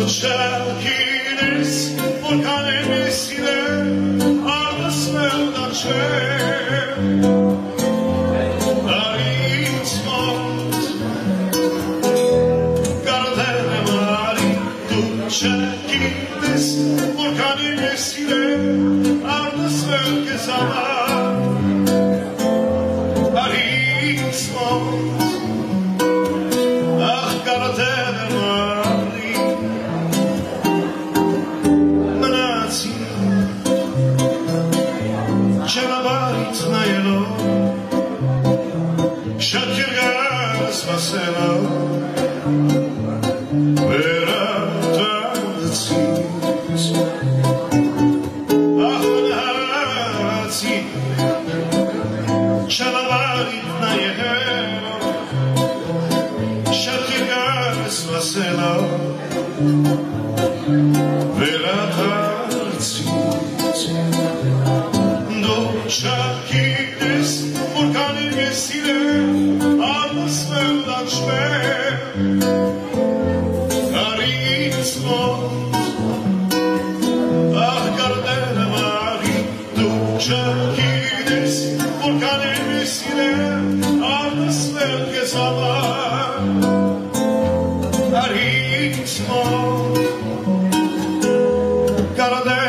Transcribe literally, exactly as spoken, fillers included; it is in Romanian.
Çekiniz volkan emisine arasında çek Aritmos Gardene mari tu çekiniz volkan emisine arasında zaman Aritmos Ah Gardene mari Čelabarit na jelo, šakirga spasela, verataci. Ah, verataci, čelabarit na jelo, šakirga spasela, verataci. Čakines vulkane mesile atmosfera čme Aritmos Ah Gardene mari tu Čakines vulkane mesile atmosfera zaman Aritmos Gardene